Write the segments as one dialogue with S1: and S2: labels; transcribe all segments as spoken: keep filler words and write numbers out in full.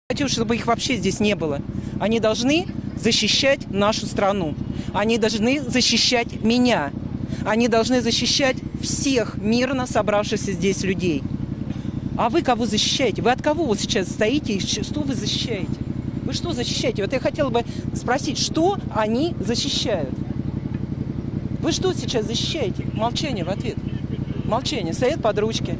S1: Хочу, чтобы их вообще здесь не было. Они должны защищать нашу страну. Они должны защищать меня. Они должны защищать всех мирно собравшихся здесь людей. А вы кого защищаете? Вы от кого вот сейчас стоите и что вы защищаете? Вы что защищаете? Вот я хотела бы спросить, что они защищают? Вы что сейчас защищаете? Молчание в ответ. Молчание. Стоят под ручки.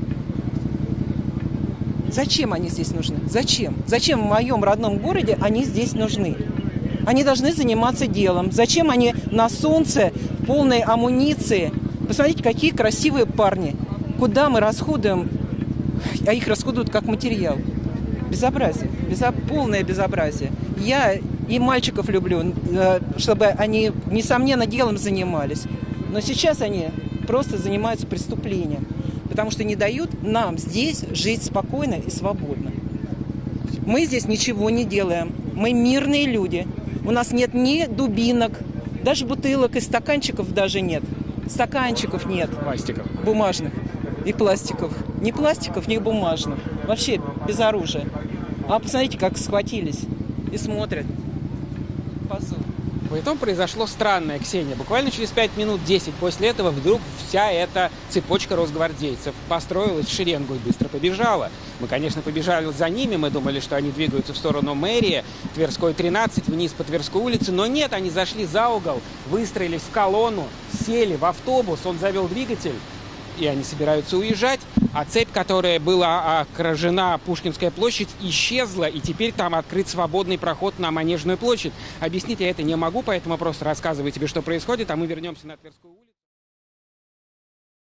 S1: Зачем они здесь нужны? Зачем? Зачем в моем родном городе они здесь нужны? Они должны заниматься делом. Зачем они на солнце, в полной амуниции? Посмотрите, какие красивые парни. Куда мы расходуем, а их расходуют как материал. Безобразие. Безо... Полное безобразие. Я и мальчиков люблю, чтобы они, несомненно, делом занимались. Но сейчас они просто занимаются преступлением. Потому что не дают нам здесь жить спокойно и свободно. Мы здесь ничего не делаем. Мы мирные люди. У нас нет ни дубинок, даже бутылок и стаканчиков даже нет. Стаканчиков нет.
S2: Пластиков.
S1: Бумажных и пластиковых. Ни пластиков, ни бумажных. Вообще без оружия. А посмотрите, как схватились и смотрят. Позор.
S2: Потом произошло странное, Ксения. Буквально через пять минут, десять после этого вдруг вся эта цепочка росгвардейцев построилась в шеренгу и быстро побежала. Мы, конечно, побежали за ними, мы думали, что они двигаются в сторону мэрии, Тверской тринадцать, вниз по Тверской улице. Но нет, они зашли за угол, выстроились в колонну, сели в автобус, он завел двигатель, и они собираются уезжать. А цепь, которая была окружена Пушкинская площадь, исчезла, и теперь там открыт свободный проход на Манежную площадь. Объяснить я это не могу, поэтому просто рассказываю тебе, что происходит, а мы вернемся на Тверскую улицу.